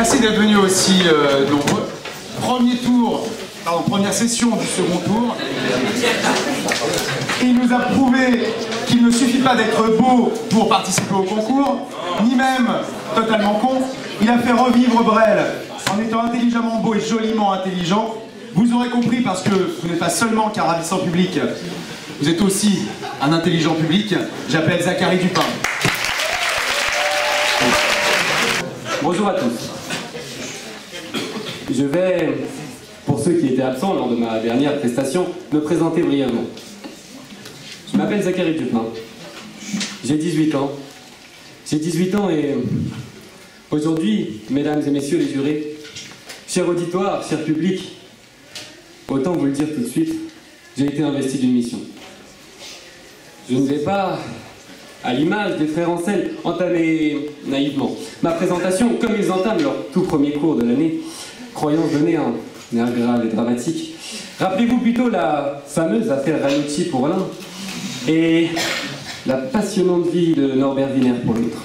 Merci d'être venus aussi nombreux. Première session du second tour. Il nous a prouvé qu'il ne suffit pas d'être beau pour participer au concours, ni même totalement con. Il a fait revivre Brel en étant intelligemment beau et joliment intelligent. Vous aurez compris parce que vous n'êtes pas seulement qu'un ravissant public, vous êtes aussi un intelligent public. J'appelle Zachary Dupin. Bonjour à tous. Je vais, pour ceux qui étaient absents lors de ma dernière prestation, me présenter brièvement. Je m'appelle Zachary Dupin. J'ai 18 ans. J'ai 18 ans et aujourd'hui, mesdames et messieurs les jurés, cher auditoire, cher public, autant vous le dire tout de suite, j'ai été investi d'une mission. Je ne vais pas, à l'image des frères Ancel, entamer naïvement ma présentation comme ils entament leur tout premier cours de l'année, croyant donner un air grave et dramatique. Rappelez-vous plutôt la fameuse affaire Ranucci pour l'un et la passionnante vie de Norbert Wiener pour l'autre.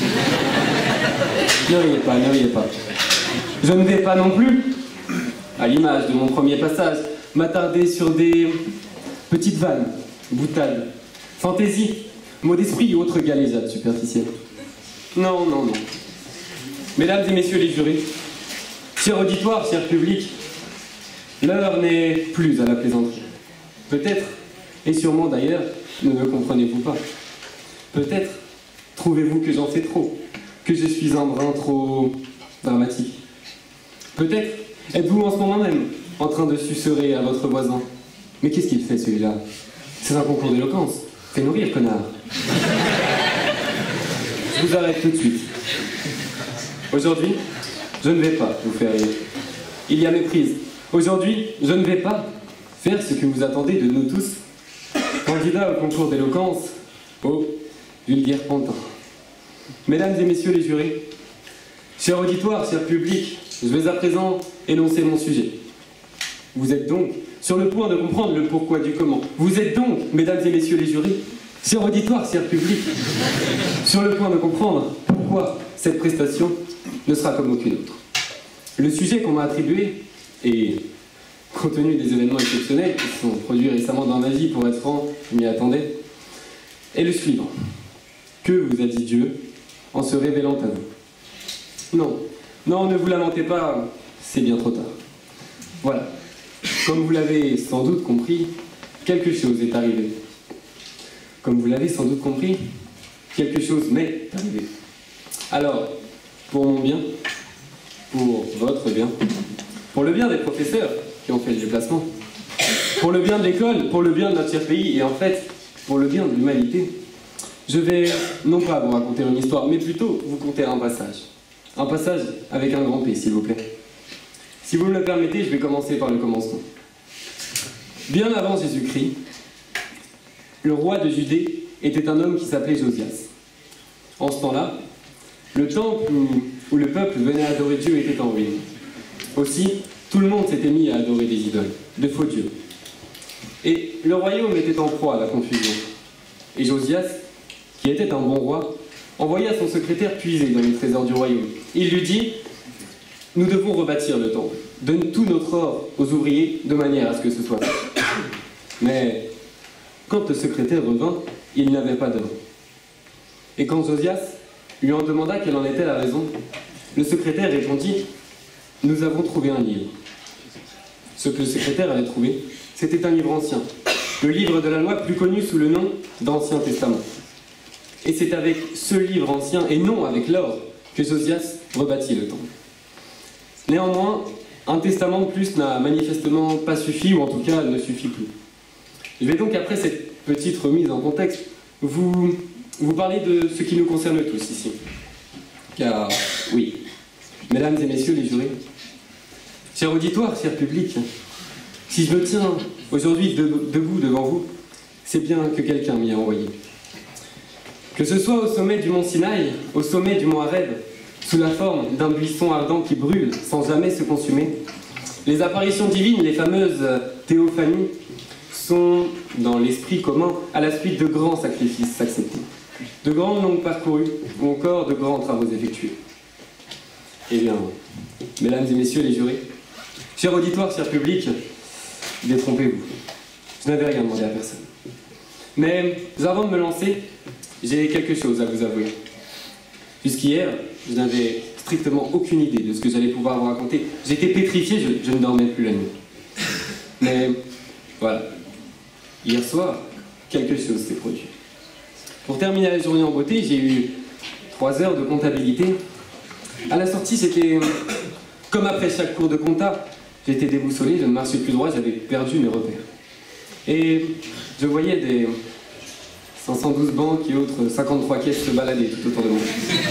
Ne riez pas, ne riez pas. Je ne vais pas non plus, à l'image de mon premier passage, m'attarder sur des petites vannes, boutades, fantaisies, mots d'esprit et autres galéjades superficielles. Non, non, non. Mesdames et messieurs les jurés, chers auditoires, chers publics, l'heure n'est plus à la plaisanterie. Peut-être, et sûrement d'ailleurs, ne me comprenez-vous pas. Peut-être trouvez-vous que j'en fais trop, que je suis un brin trop dramatique. Peut-être êtes-vous en ce moment même en train de susurrer à votre voisin. Mais qu'est-ce qu'il fait celui-là? C'est un concours d'éloquence. Fais-nous rire, connard. Je vous arrête tout de suite. Aujourd'hui, je ne vais pas vous faire rire. Il y a méprise. Aujourd'hui, je ne vais pas faire ce que vous attendez de nous tous. Candidats au concours d'éloquence, au vulgaire pantin. Mesdames et messieurs les jurés, chers auditoires, chers publics, je vais à présent énoncer mon sujet. Vous êtes donc sur le point de comprendre le pourquoi du comment. Vous êtes donc, mesdames et messieurs les jurys, chers auditoires, chers publics, sur le point de comprendre pourquoi cette prestation ne sera comme aucune autre. Le sujet qu'on m'a attribué, et compte tenu des événements exceptionnels qui se sont produits récemment dans ma vie, pour être franc, je m'y attendais, est le suivant. Que vous a dit Dieu en se révélant à vous? Non, non, ne vous lamentez pas, c'est bien trop tard. Voilà. Comme vous l'avez sans doute compris, quelque chose est arrivé. Comme vous l'avez sans doute compris, quelque chose m'est arrivé. Alors, pour mon bien, pour votre bien, pour le bien des professeurs qui ont fait le déplacement, pour le bien de l'école, pour le bien de notre cher pays et en fait, pour le bien de l'humanité, je vais non pas vous raconter une histoire, mais plutôt vous conter un passage. Un passage avec un grand P, s'il vous plaît. Si vous me le permettez, je vais commencer par le commencement. Bien avant Jésus-Christ, le roi de Judée était un homme qui s'appelait Josias. En ce temps-là, le temple où le peuple venait adorer Dieu était en ruine. Aussi, tout le monde s'était mis à adorer des idoles, de faux dieux. Et le royaume était en proie à la confusion. Et Josias, qui était un bon roi, envoya son secrétaire puiser dans les trésors du royaume. Il lui dit: nous devons rebâtir le temple. Donne tout notre or aux ouvriers de manière à ce que ce soit fait. Mais quand le secrétaire revint, il n'avait pas d'or. Et quand Josias lui en demanda quelle en était la raison, le secrétaire répondit: nous avons trouvé un livre. Ce que le secrétaire avait trouvé, c'était un livre ancien, le livre de la loi plus connu sous le nom d'Ancien Testament. Et c'est avec ce livre ancien, et non avec l'or, que Josias rebâtit le temple. Néanmoins, un testament de plus n'a manifestement pas suffi, ou en tout cas ne suffit plus. Je vais donc, après cette petite remise en contexte, vous parler de ce qui nous concerne tous ici. Car, oui, mesdames et messieurs les jurés, chers auditoires, chers publics, si je me tiens aujourd'hui debout devant vous, c'est bien que quelqu'un m'y a envoyé. Que ce soit au sommet du mont Sinaï, au sommet du mont Horeb, sous la forme d'un buisson ardent qui brûle sans jamais se consumer, les apparitions divines, les fameuses théophanies, sont, dans l'esprit commun, à la suite de grands sacrifices acceptés, de grandes longues parcourues ou encore de grands travaux effectués. Eh bien, mesdames et messieurs les jurés, cher auditoire, cher public, détrompez-vous. Je n'avais rien demandé à personne. Mais avant de me lancer, j'ai quelque chose à vous avouer. Jusqu'hier, je n'avais strictement aucune idée de ce que j'allais pouvoir vous raconter. J'étais pétrifié, je ne dormais plus la nuit. Mais voilà, hier soir, quelque chose s'est produit. Pour terminer la journée en beauté, j'ai eu 3 heures de comptabilité. À la sortie, c'était comme après chaque cours de compta. J'étais déboussolé, je ne marchais plus droit, j'avais perdu mes repères. Et je voyais des 512 banques et autres 53 caisses se balader tout autour de moi.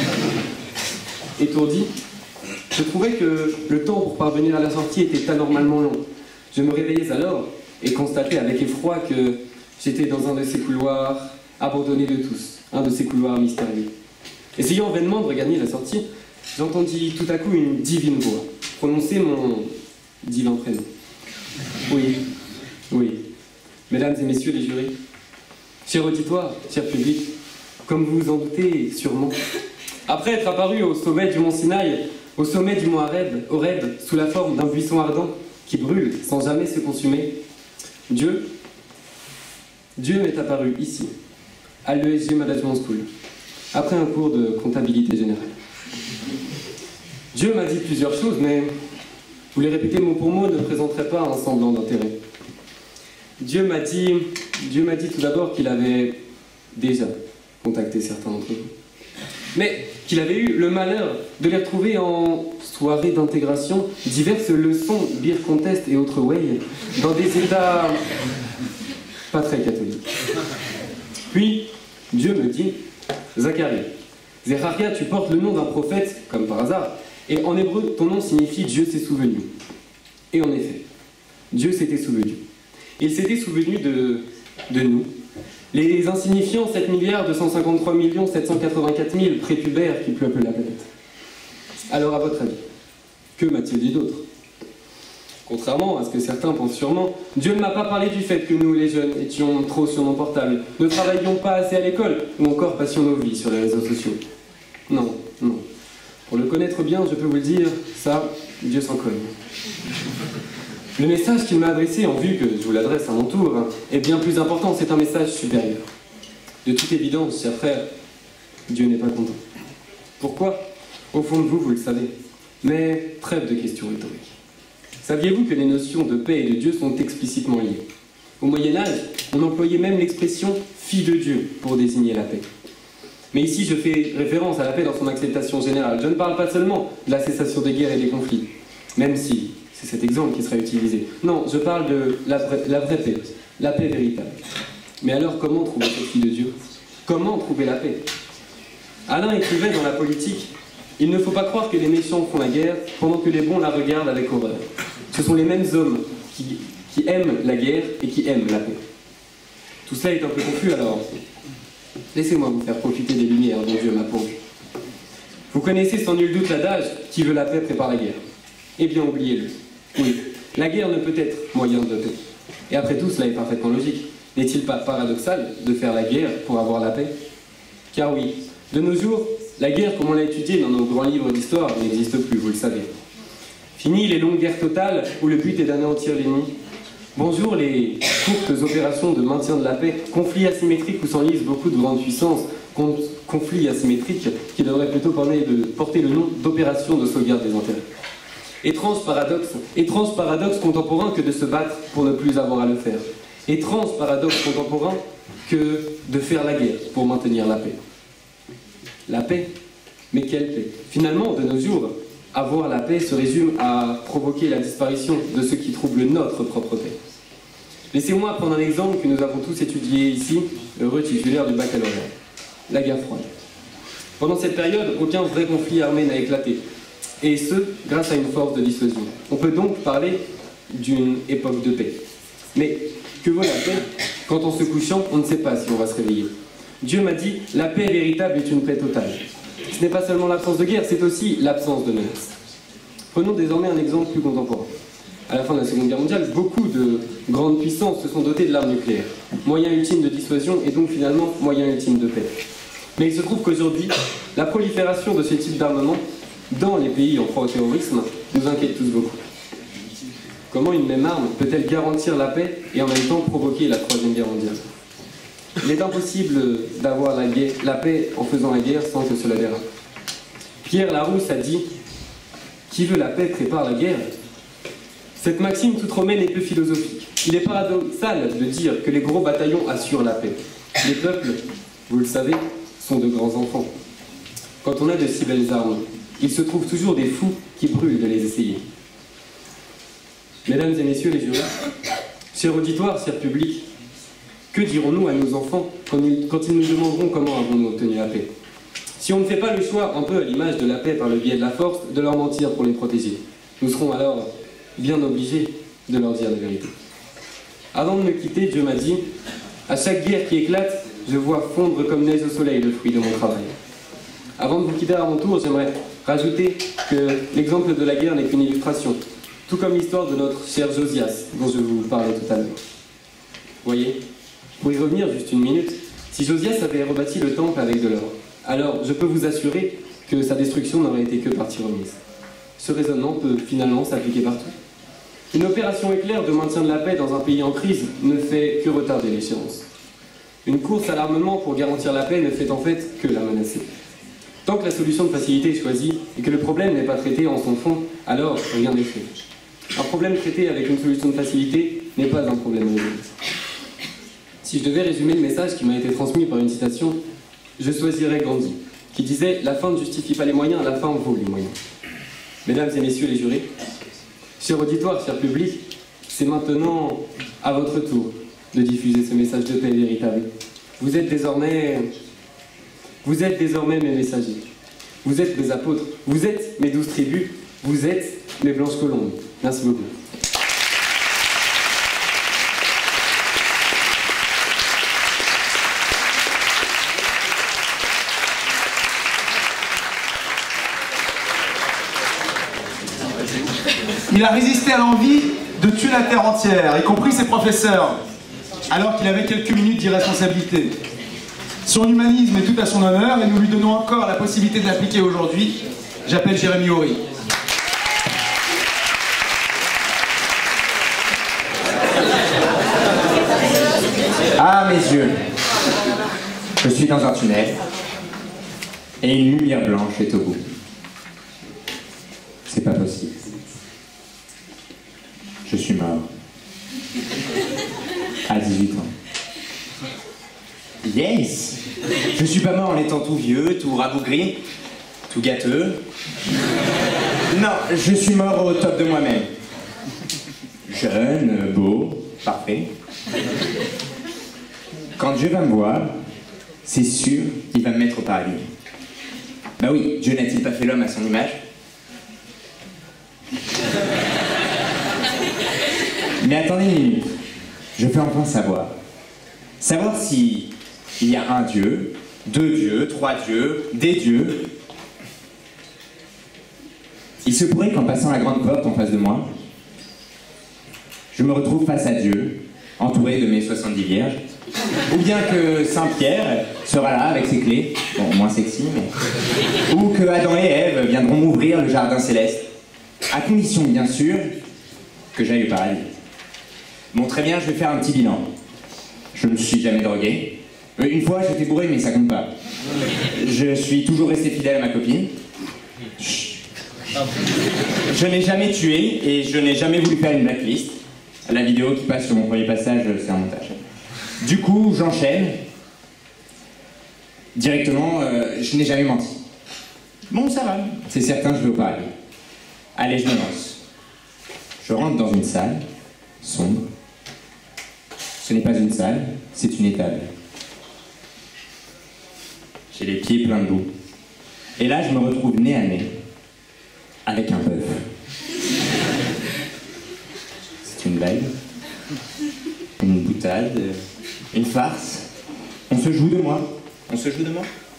Étourdi, je trouvais que le temps pour parvenir à la sortie était anormalement long. Je me réveillais alors et constatais avec effroi que j'étais dans un de ces couloirs abandonnés de tous, un de ces couloirs mystérieux. Essayant vainement de regagner la sortie, j'entendis tout à coup une divine voix prononcer mon divin prénom. Oui, oui. Mesdames et messieurs les jurés, cher auditoire, cher public, comme vous vous en doutez sûrement, après être apparu au sommet du mont Sinaï, au sommet du mont Horeb, sous la forme d'un buisson ardent qui brûle sans jamais se consumer, Dieu m'est apparu ici, à l'ESG Management School, après un cours de comptabilité générale. Dieu m'a dit plusieurs choses, mais vous les répéter mot pour mot ne présenterait pas un semblant d'intérêt. Dieu m'a dit tout d'abord qu'il avait déjà contacté certains d'entre vous, mais qu'il avait eu le malheur de les retrouver en soirée d'intégration, diverses leçons, beer contest et autres way, dans des états pas très catholiques. Puis, Dieu me dit, Zacharie, Zechariah, tu portes le nom d'un prophète, comme par hasard, et en hébreu, ton nom signifie Dieu s'est souvenu. Et en effet, Dieu s'était souvenu. Il s'était souvenu de nous, les insignifiants 7 253 784 000 prépubères qui peuplent la planète. Alors, à votre avis, que m'a-t-il dit d'autre? Contrairement à ce que certains pensent sûrement, Dieu ne m'a pas parlé du fait que nous, les jeunes, étions trop sur nos portables, ne travaillions pas assez à l'école, ou encore passions nos vies sur les réseaux sociaux. Non, non. Pour le connaître bien, je peux vous le dire, ça, Dieu s'en cogne. Le message qu'il m'a adressé, en vue que je vous l'adresse à mon tour, est bien plus important, c'est un message supérieur. De toute évidence, chers frères, Dieu n'est pas content. Pourquoi? Au fond de vous, vous le savez. Mais trêve de questions rhétoriques. Saviez-vous que les notions de paix et de Dieu sont explicitement liées? Au Moyen-Âge, on employait même l'expression « fille de Dieu » pour désigner la paix. Mais ici, je fais référence à la paix dans son acceptation générale. Je ne parle pas seulement de la cessation des guerres et des conflits, même si c'est cet exemple qui sera utilisé. Non, je parle de la vraie paix, la paix véritable. Mais alors, comment trouver cette fille de Dieu? Comment trouver la paix? Alain écrivait dans La politique, « Il ne faut pas croire que les méchants font la guerre pendant que les bons la regardent avec horreur. Ce sont les mêmes hommes qui aiment la guerre et qui aiment la paix. » Tout cela est un peu confus alors. Laissez-moi vous faire profiter des lumières dont Dieu m'a pourvu. Vous connaissez sans nul doute l'adage « Qui veut la paix prépare la guerre ». Eh bien, oubliez-le. Oui, la guerre ne peut être moyen de paix. Et après tout, cela est parfaitement logique. N'est-il pas paradoxal de faire la guerre pour avoir la paix? Car oui, de nos jours, la guerre, comme on l'a étudié dans nos grands livres d'histoire, n'existe plus, vous le savez. Fini les longues guerres totales où le but est d'anéantir l'ennemi. Bonjour les courtes opérations de maintien de la paix, conflits asymétriques où s'enlisent beaucoup de grandes puissances, conflits asymétriques qui devraient plutôt porter le nom d'opération de sauvegarde des intérêts. Étrange paradoxe contemporain que de se battre pour ne plus avoir à le faire. Étrange paradoxe contemporain que de faire la guerre pour maintenir la paix. La paix? Mais quelle paix? Finalement, de nos jours, avoir la paix se résume à provoquer la disparition de ceux qui troublent notre propre paix. Laissez-moi prendre un exemple que nous avons tous étudié ici, heureux titulaire du baccalauréat. La guerre froide. Pendant cette période, aucun vrai conflit armé n'a éclaté. Et ce, grâce à une force de dissuasion. On peut donc parler d'une époque de paix. Mais que vaut la paix quand en se couchant, on ne sait pas si on va se réveiller? Dieu m'a dit, la paix véritable est une paix totale. Ce n'est pas seulement l'absence de guerre, c'est aussi l'absence de menace. Prenons désormais un exemple plus contemporain. À la fin de la Seconde Guerre mondiale, beaucoup de grandes puissances se sont dotées de l'arme nucléaire. Moyen ultime de dissuasion et donc finalement moyen ultime de paix. Mais il se trouve qu'aujourd'hui, la prolifération de ce type d'armement dans les pays en proie au terrorisme nous inquiète tous beaucoup. Comment une même arme peut-elle garantir la paix et en même temps provoquer la Troisième Guerre mondiale? Il est impossible d'avoir la paix en faisant la guerre sans que cela dérape. Pierre Larousse a dit « Qui veut la paix prépare la guerre ». Cette maxime toute romaine est peu philosophique. Il est paradoxal de dire que les gros bataillons assurent la paix. Les peuples, vous le savez, sont de grands enfants. Quand on a de si belles armes, il se trouve toujours des fous qui brûlent de les essayer. Mesdames et messieurs les jurés, chers auditoires, chers publics, que dirons-nous à nos enfants quand ils nous demanderont comment avons-nous obtenu la paix? Si on ne fait pas le choix, un peu à l'image de la paix par le biais de la force, de leur mentir pour les protéger, nous serons alors bien obligés de leur dire la vérité. Avant de me quitter, Dieu m'a dit « À chaque guerre qui éclate, je vois fondre comme neige au soleil le fruit de mon travail. » Avant de vous quitter à mon tour, j'aimerais rajouter que l'exemple de la guerre n'est qu'une illustration, tout comme l'histoire de notre cher Josias, dont je vous parlais tout à l'heure. Voyez, pour y revenir juste une minute, si Josias avait rebâti le temple avec de l'or, alors je peux vous assurer que sa destruction n'aurait été que partie remise. Ce raisonnement peut finalement s'appliquer partout. Une opération éclair de maintien de la paix dans un pays en crise ne fait que retarder l'échéance. Une course à l'armement pour garantir la paix ne fait en fait que la menacer. Tant que la solution de facilité est choisie et que le problème n'est pas traité en son fond, alors rien n'est fait. Un problème traité avec une solution de facilité n'est pas un problème résolu. Si je devais résumer le message qui m'a été transmis par une citation, je choisirais Gandhi, qui disait « La fin ne justifie pas les moyens, la fin vaut les moyens ». Mesdames et messieurs les jurés, chers auditoires, chers publics, c'est maintenant à votre tour de diffuser ce message de paix véritable. Vous êtes désormais mes messagers. Vous êtes mes apôtres. Vous êtes mes 12 tribus. Vous êtes mes blanches colombes. Merci beaucoup. Il a résisté à l'envie de tuer la terre entière, y compris ses professeurs, alors qu'il avait quelques minutes d'irresponsabilité. Son humanisme est tout à son honneur et nous lui donnons encore la possibilité de l'appliquer aujourd'hui. J'appelle Jérémy Horry. Ah, mes yeux, je suis dans un tunnel et une lumière blanche est au bout. C'est pas possible. Je suis mort. À 18 ans. Yes! Je suis pas mort en étant tout vieux, tout rabougri, tout gâteux. Non, je suis mort au top de moi-même. Jeune, beau, parfait. Quand Dieu va me voir, c'est sûr qu'il va me mettre au paradis. Bah oui, Dieu n'a-t-il pas fait l'homme à son image? Mais attendez une minute, je veux enfin savoir. Savoir si il y a un Dieu, deux dieux, trois dieux, des dieux. Il se pourrait qu'en passant la grande porte en face de moi, je me retrouve face à Dieu, entouré de mes 70 vierges, ou bien que Saint-Pierre sera là avec ses clés, bon, moins sexy, mais... ou que Adam et Ève viendront m'ouvrir le jardin céleste, à condition, bien sûr, que j'aille au paradis. Bon, très bien, je vais faire un petit bilan. Je ne me suis jamais drogué. Une fois, j'étais bourré, mais ça compte pas. Je suis toujours resté fidèle à ma copine. Chut. Je n'ai jamais tué et je n'ai jamais voulu faire une blacklist. La vidéo qui passe sur mon premier passage, c'est un montage. Du coup, j'enchaîne. Directement, je n'ai jamais menti. Bon, ça va. C'est certain, je vais au paradis. Allez, je me lance. Je rentre dans une salle, sombre. Ce n'est pas une salle, c'est une étable. J'ai les pieds pleins de boue. Et là, je me retrouve nez à nez avec un bœuf. C'est une blague, une boutade, une farce. On se joue de moi. On se joue de moi.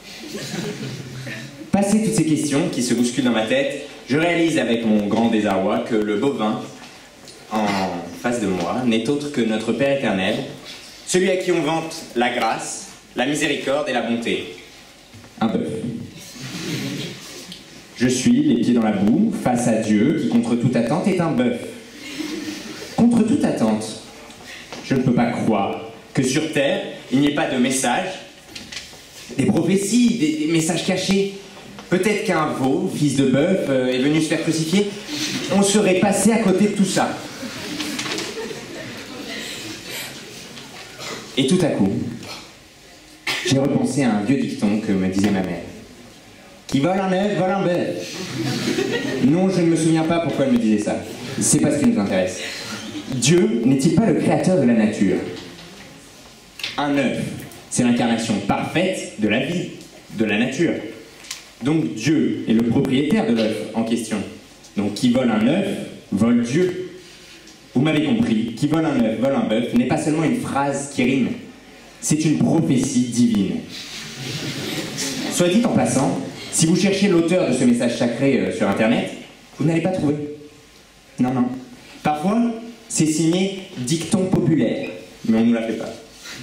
Passé toutes ces questions qui se bousculent dans ma tête, je réalise avec mon grand désarroi que le bovin en face de moi n'est autre que notre Père éternel, celui à qui on vante la grâce, la miséricorde et la bonté. Un bœuf. Je suis, les pieds dans la boue, face à Dieu, qui contre toute attente est un bœuf. Contre toute attente, je ne peux pas croire que sur Terre, il n'y ait pas de messages, des prophéties, des messages cachés. Peut-être qu'un veau, fils de bœuf, est venu se faire crucifier. On serait passé à côté de tout ça. Et tout à coup, j'ai repensé à un vieux dicton que me disait ma mère. Qui vole un œuf, vole un bœuf. Non, je ne me souviens pas pourquoi elle me disait ça. C'est pas ce qui nous intéresse. Dieu n'est-il pas le créateur de la nature? Un œuf, c'est l'incarnation parfaite de la vie, de la nature. Donc Dieu est le propriétaire de l'œuf en question. Donc qui vole un œuf, vole Dieu. Vous m'avez compris, qui vole un œuf, vole un bœuf n'est pas seulement une phrase qui rime, c'est une prophétie divine. Soit dit en passant, si vous cherchez l'auteur de ce message sacré sur Internet, vous n'allez pas trouver. Non, non. Parfois, c'est signé dicton populaire, mais on ne nous la fait pas.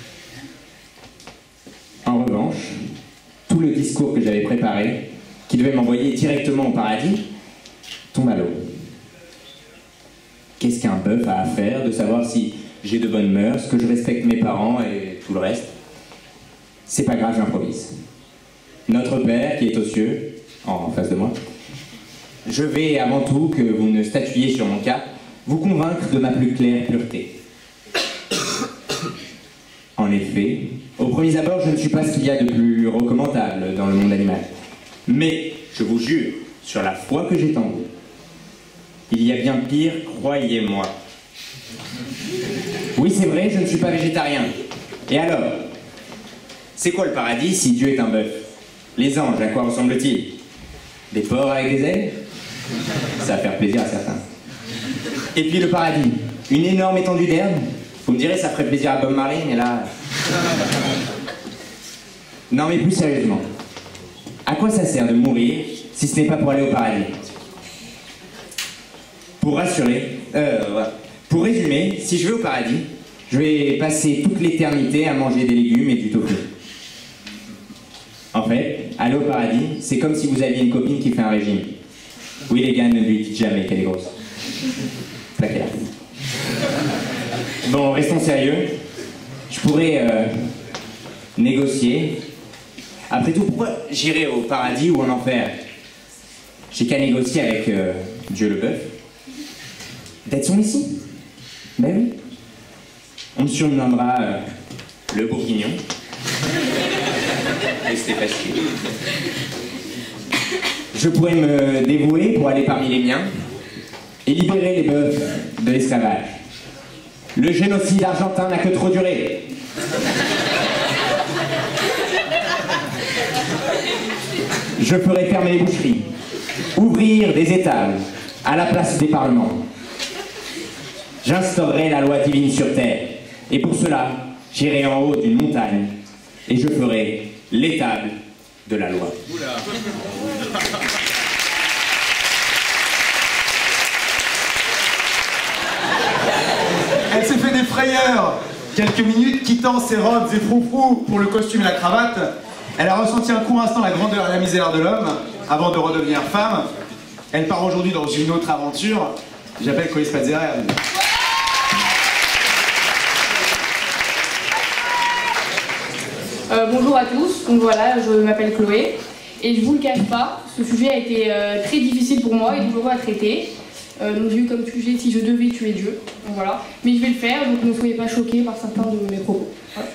En revanche, tout le discours que j'avais préparé, qui devait m'envoyer directement au paradis, tombe à l'eau. Qu'est-ce qu'un bœuf a à faire de savoir si j'ai de bonnes mœurs, que je respecte mes parents et tout le reste? C'est pas grave, j'improvise. Notre Père, qui est aux cieux, en face de moi, je vais, avant tout, que vous ne statuiez sur mon cas, vous convaincre de ma plus claire pureté. En effet, au premier abord, je ne suis pas ce qu'il y a de plus recommandable dans le monde animal. Mais, je vous jure, sur la foi que j'ai en vous, il y a bien pire, croyez-moi. Oui, c'est vrai, je ne suis pas végétarien. Et alors? C'est quoi le paradis si Dieu est un bœuf? Les anges, à quoi ressemblent-ils? Des porcs avec des ailes? Ça va faire plaisir à certains. Et puis le paradis, une énorme étendue d'herbe? Vous me direz, ça ferait plaisir à Bob Marley, mais là... Non, mais plus sérieusement, à quoi ça sert de mourir si ce n'est pas pour aller au paradis? Pour rassurer, pour résumer, si je vais au paradis, je vais passer toute l'éternité à manger des légumes et du tofu. En fait, aller au paradis, c'est comme si vous aviez une copine qui fait un régime. Oui, les gars, ne lui dites jamais qu'elle est grosse. Plaquez-la. Bon, restons sérieux. Je pourrais négocier. Après tout, pourquoi j'irai au paradis ou en enfer? J'ai qu'à négocier avec Dieu le bœuf. D'être son messie. Ben oui. On me surnommera le bourguignon. Et c'était facile. Je pourrais me dévouer pour aller parmi les miens et libérer les bœufs de l'esclavage. Le génocide argentin n'a que trop duré. Je ferai fermer les boucheries, ouvrir des étables à la place des parlements. J'instaurerai la loi divine sur terre, et pour cela, j'irai en haut d'une montagne, et je ferai l'étable de la loi. Elle s'est fait des frayeurs quelques minutes, quittant ses robes et froufrous pour le costume et la cravate. Elle a ressenti un court instant la grandeur et la misère de l'homme, avant de redevenir femme. Elle part aujourd'hui dans une autre aventure. J'appelle Chloé Spazera. Bonjour à tous, donc voilà, je m'appelle Chloé et je vous le cache pas, ce sujet a été très difficile pour moi et douloureux à traiter. Donc j'ai eu comme sujet si je devais tuer Dieu, donc voilà. Mais je vais le faire, donc ne soyez pas choqués par certains de mes propos. Voilà.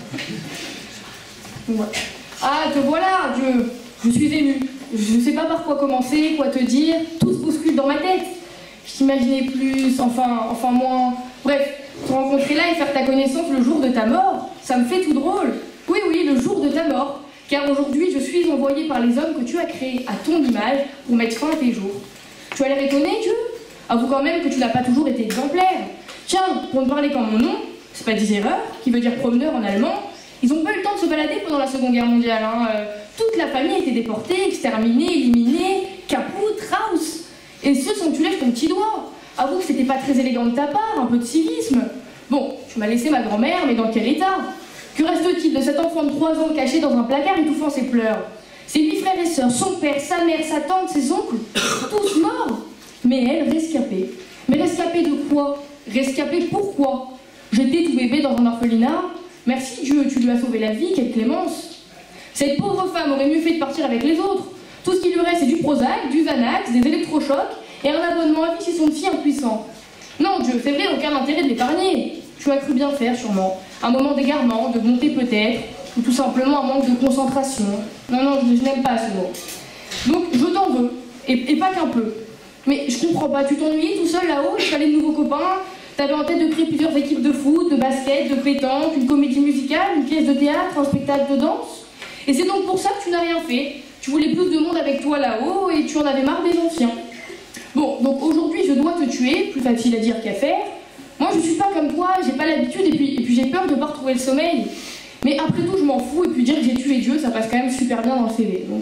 Donc voilà. Ah, te voilà, Dieu, je suis émue. Je ne sais pas par quoi commencer, quoi te dire, tout se bouscule dans ma tête. Je t'imaginais plus, enfin moins. Bref, te rencontrer là et faire ta connaissance le jour de ta mort, ça me fait tout drôle. Oui, oui, le jour de ta mort. Car aujourd'hui, je suis envoyée par les hommes que tu as créés à ton image pour mettre fin à tes jours. Tu as l'air étonné, Dieu? Avoue quand même que tu n'as pas toujours été exemplaire. Tiens, pour ne parler qu'en mon nom, c'est pas Erreur, qui veut dire promeneur en allemand. Ils n'ont pas eu le temps de se balader pendant la Seconde Guerre mondiale. Hein. Toute la famille a été déportée, exterminée, éliminée, caput, raus. Et ce sans que tu lèves ton petit doigt. Avoue que c'était pas très élégant de ta part, un peu de civisme. Bon, tu m'as laissé ma grand-mère, mais dans quel état? Que reste-t-il de cet enfant de 3 ans caché dans un placard étouffant ses pleurs? Ses 8 frères et sœur, son père, sa mère, sa tante, ses oncles, tous morts. Mais elle, rescapée. Mais rescapée de quoi? Rescapée pourquoi? J'étais tout bébé dans un orphelinat. Merci Dieu, tu lui as sauvé la vie, quelle clémence. Cette pauvre femme aurait mieux fait de partir avec les autres. Tout ce qui lui reste, c'est du Prozac, du Xanax, des électrochocs et un abonnement à vie chez son psy impuissant. Non, Dieu, c'est vrai, aucun intérêt de l'épargner. Tu as cru bien faire, sûrement. Un moment d'égarement, de bonté peut-être, ou tout simplement un manque de concentration. Non, je n'aime pas ce mot. Donc, je t'en veux, et pas qu'un peu. Mais je comprends pas, tu t'ennuyais tout seul là-haut, il fallait de nouveaux copains, t'avais en tête de créer plusieurs équipes de foot, de basket, de pétanque, une comédie musicale, une pièce de théâtre, un spectacle de danse. Et c'est donc pour ça que tu n'as rien fait. Tu voulais plus de monde avec toi là-haut, et tu en avais marre des anciens. Bon, donc aujourd'hui je dois te tuer, plus facile à dire qu'à faire. Moi je suis pas comme toi, j'ai pas l'habitude et puis j'ai peur de pas retrouver le sommeil. Mais après tout je m'en fous et puis dire que j'ai tué Dieu ça passe quand même super bien dans le CV. Donc,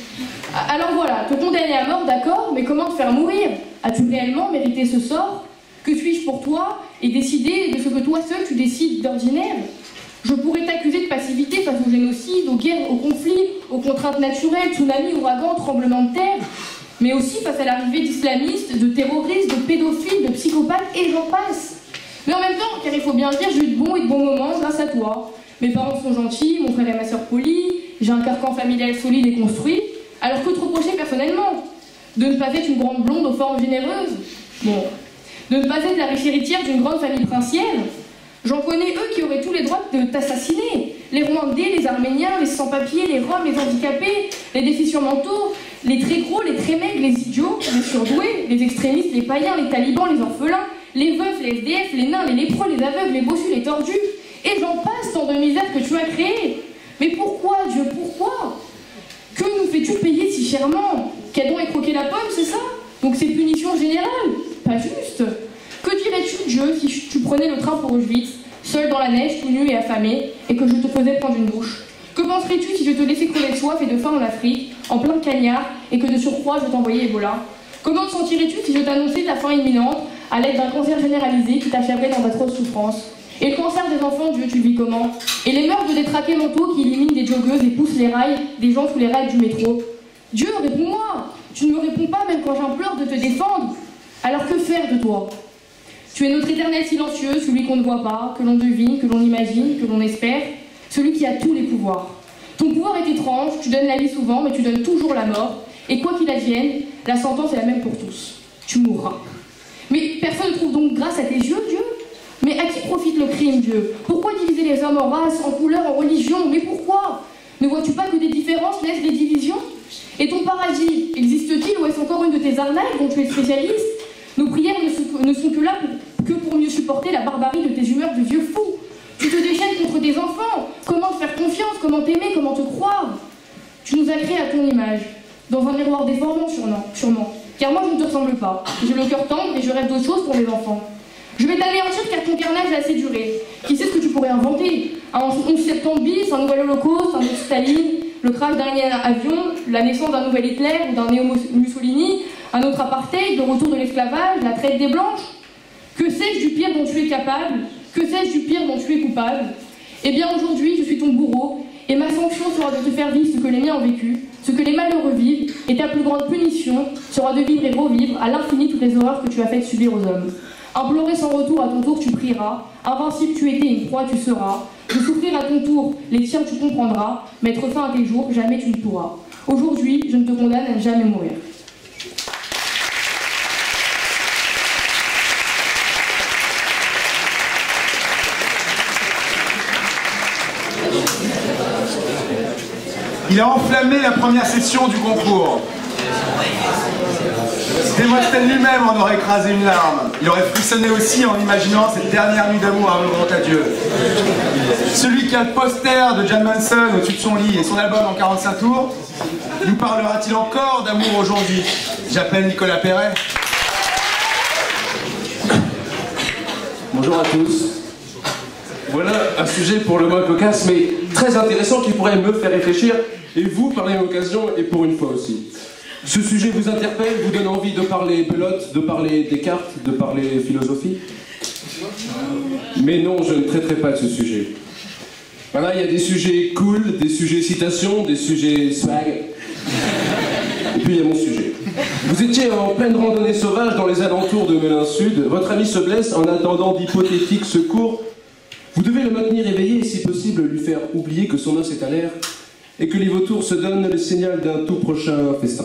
alors voilà, te condamner à mort d'accord, mais comment te faire mourir? As-tu réellement mérité ce sort? Que suis-je pour toi? Et décider de ce que toi seul tu décides d'ordinaire? Je pourrais t'accuser de passivité face au génocide, aux guerres, aux conflits, aux contraintes naturelles, tsunamis, ouragans, tremblements de terre. Mais aussi face à l'arrivée d'islamistes, de terroristes, de pédophiles, de psychopathes, et j'en passe. Mais en même temps, car il faut bien le dire, j'ai eu de bons et de bons moments grâce à toi. Mes parents sont gentils, mon frère et ma soeur polis, j'ai un carcan familial solide et construit. Alors que te reprocher personnellement? De ne pas être une grande blonde aux formes généreuses? Bon. De ne pas être la riche héritière d'une grande famille princière? J'en connais eux qui auraient tous les droits de t'assassiner. Les Rwandais, les Arméniens, les sans-papiers, les Roms, les handicapés, les déficients mentaux, les très gros, les très maigres, les idiots, les surdoués, les extrémistes, les païens, les talibans, les orphelins, les veufs, les SDF, les nains, les lépreux, les aveugles, les bossus, les tordus. Et j'en passe, tant de misère que tu as créé. Mais pourquoi, Dieu, pourquoi? Que nous fais-tu payer si chèrement? Qu'Adam ait croqué la pomme, c'est ça? Donc c'est punition générale? Pas juste. Que dirais-tu, Dieu, si tu prenais le train pour Auschwitz, seul dans la neige, tout nu et affamé, et que je te faisais prendre une douche? Que penserais-tu si je te laissais crever de soif et de faim en Afrique, en plein cagnard, et que de surcroît je t'envoyais Ebola? Comment te sentirais-tu si je t'annonçais ta fin imminente, à l'aide d'un cancer généralisé qui t'achèverait dans d'atroces souffrances? Et le cancer des enfants, Dieu, tu le vis comment? Et les meurtres de détraqués mentaux qui éliminent des joggeuses et poussent les rails des gens sous les rails du métro? Dieu, réponds-moi! Tu ne me réponds pas même quand j'implore de te défendre. Alors que faire de toi? Tu es notre éternel silencieux, celui qu'on ne voit pas, que l'on devine, que l'on imagine, que l'on espère, celui qui a tous les pouvoirs. Ton pouvoir est étrange, tu donnes la vie souvent, mais tu donnes toujours la mort, et quoi qu'il advienne, la sentence est la même pour tous. Tu mourras. Mais personne ne trouve donc grâce à tes yeux, Dieu? Mais à qui profite le crime, Dieu? Pourquoi diviser les hommes en races, en couleurs, en religions? Mais pourquoi? Ne vois-tu pas que des différences naissent des divisions? Et ton paradis, existe-t-il ou est-ce encore une de tes arnaques dont tu es spécialiste? Nos prières ne sont que là pour mieux supporter la barbarie de tes humeurs de vieux fous. Tu te déchaînes contre tes enfants. Comment te faire confiance? Comment t'aimer? Comment te croire? Tu nous as créés à ton image, dans un miroir déformant sûrement. Car moi je ne te ressemble pas. J'ai le cœur tendre et je rêve d'autre chose pour mes enfants. Je vais t'anéantir car ton carnage a assez duré. Qui sait ce que tu pourrais inventer? Un 11 septembre bis, un nouvel holocauste, un autre Staline, le crash d'un avion, la naissance d'un nouvel Hitler ou d'un néo-Mussolini, un autre apartheid, le retour de l'esclavage, la traite des blanches. Que sais-je du pire dont tu es capable? Que sais-je du pire dont tu es coupable? Eh bien aujourd'hui, je suis ton bourreau, et ma sanction sera de te faire vivre ce que les miens ont vécu, ce que les malheureux vivent, et ta plus grande punition sera de vivre et revivre à l'infini toutes les horreurs que tu as faites subir aux hommes. Implorer sans retour à ton tour tu prieras, invincible tu étais, une proie tu seras, de souffrir à ton tour, les tiens tu comprendras, mettre fin à tes jours, jamais tu ne pourras. Aujourd'hui, je ne te condamne à ne jamais mourir. Il a enflammé la première session du concours. Démosthène lui-même en aurait écrasé une larme. Il aurait frissonné aussi en imaginant cette dernière nuit d'amour avant le grand adieu. Celui qui a le poster de Jan Manson au-dessus de son lit et son album en 45 tours, nous parlera-t-il encore d'amour aujourd'hui? J'appelle Nicolas Perret. Bonjour à tous. Voilà un sujet pour le moins cocasse, mais très intéressant qui pourrait me faire réfléchir, et vous, par la même occasion, et pour une fois aussi. Ce sujet vous interpelle, vous donne envie de parler belote, de parler Descartes, de parler philosophie? Mais non, je ne traiterai pas de ce sujet. Voilà, il y a des sujets cool, des sujets citations, des sujets swag, Et puis il y a mon sujet. Vous étiez en pleine randonnée sauvage dans les alentours de Melun Sud. Votre ami se blesse en attendant d'hypothétiques secours. Vous devez le maintenir éveillé et si possible lui faire oublier que son os est à l'air et que les vautours se donnent le signal d'un tout prochain festin.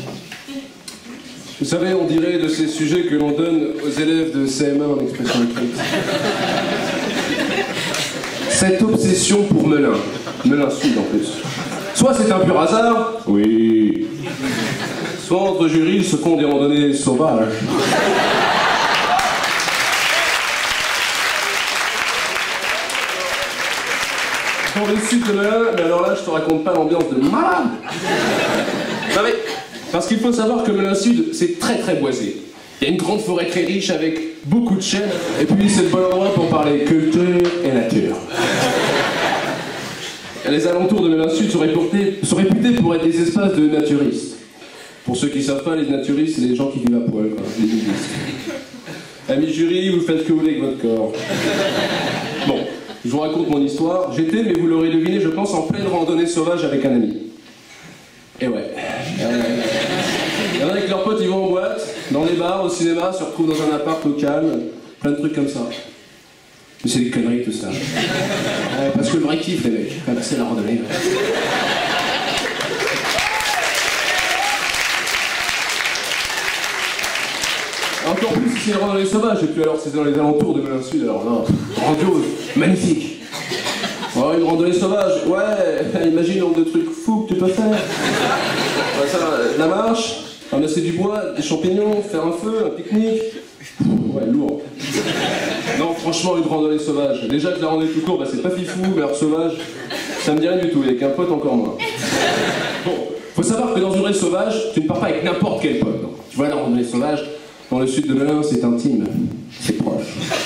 Vous savez, on dirait de ces sujets que l'on donne aux élèves de CM1 en expression écrite. Cette obsession pour Melun Sud en plus. Soit c'est un pur hasard, oui. Soit entre jurys, ils se font des randonnées sauvages. Dans le sud de Melun, mais alors là, je te raconte pas l'ambiance de malade. Non mais, parce qu'il faut savoir que Melun Sud, c'est très très boisé. Il y a une grande forêt très riche avec beaucoup de chênes, et puis c'est le bon endroit pour parler culture et nature. Les alentours de Melun Sud sont réputés pour être des espaces de naturistes. Pour ceux qui ne savent pas, les naturistes, c'est les gens qui vivent à poil, quoi, les nudistes. Amis jury, vous faites ce que vous voulez avec votre corps. Bon, je vous raconte mon histoire. J'étais, mais vous l'aurez deviné, je pense, en pleine randonnée sauvage avec un ami. Et ouais. Il y en a avec leurs potes, ils vont en boîte, dans les bars, au cinéma, se retrouvent dans un appart au calme, plein de trucs comme ça. Mais c'est des conneries tout ça. Parce que le vrai kiff, les mecs, c'est la randonnée. Encore plus si c'est une randonnée sauvage, et puis alors c'est dans les alentours de Melun Sud, alors là, grandiose, magnifique. Oh, une randonnée sauvage, ouais, imagine le nombre de trucs fous que tu peux faire. Ouais, ça, la marche, ramasser du bois, des champignons, faire un feu, un pique-nique. Ouais, lourd. Non, franchement, une randonnée sauvage. Déjà que la randonnée tout court, bah, c'est pas fifou, mais alors sauvage, ça me dit rien du tout, et avec un pote encore moins. Bon, faut savoir que dans une randonnée sauvage, tu ne pars pas avec n'importe quel pote. Non. Tu vois, la randonnée sauvage, dans le sud de Melun, c'est intime, c'est proche.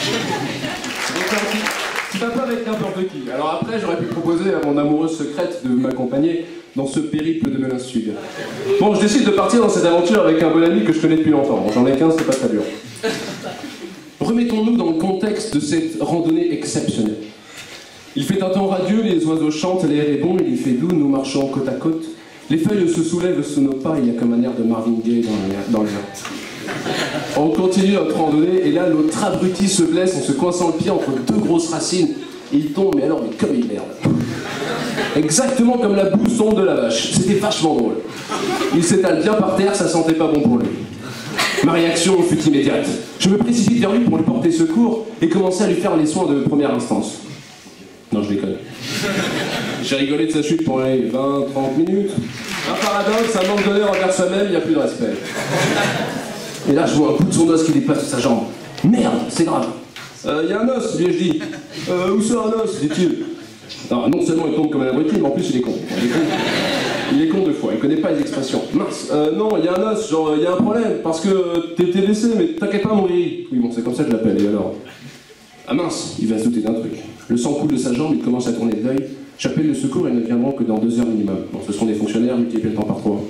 Tu vas pas avec n'importe qui. Alors après, j'aurais pu proposer à mon amoureuse secrète de m'accompagner dans ce périple de Melun Sud. Bon, je décide de partir dans cette aventure avec un bon ami que je connais depuis longtemps. Bon, j'en ai 15, c'est pas très dur. Remettons-nous dans le contexte de cette randonnée exceptionnelle. Il fait un temps radieux, les oiseaux chantent, l'air est bon, il fait doux, nous marchons côte à côte. Les feuilles se soulèvent sous nos pas, il y a comme un air de Marvin Gaye dans l'air. On continue notre randonnée et là notre abruti se blesse en se coinçant le pied entre deux grosses racines et il tombe, mais comme il merde. Exactement comme la bouse tombe de la vache. C'était vachement drôle. Il s'étale bien par terre, ça sentait pas bon pour lui. Ma réaction fut immédiate. Je me précipite vers lui pour lui porter secours et commencer à lui faire les soins de première instance. Non, je déconne. J'ai rigolé de sa chute pour les 20-30 minutes. Un paradoxe, un manque d'honneur envers soi-même, il n'y a plus de respect. Et là, je vois un bout de son os qui dépasse de sa jambe. Merde, c'est grave. Y a un os, lui ai-je dit. Où ça un os, dit-il. Non seulement il tombe comme un abruti, mais en plus il est con. Il est con deux fois, il connaît pas les expressions. Mince, non, il y a un os, genre, il y a un problème, parce que t'es blessé, mais t'inquiète pas, mon riri. Oui, bon, c'est comme ça que je l'appelle, et alors. Ah mince, il va se douter d'un truc. Le sang coule de sa jambe, il commence à tourner de l'œil. J'appelle le secours et ils ne viendront que dans 2 heures minimum. Bon, ce sont des fonctionnaires, multipliés le temps par 3.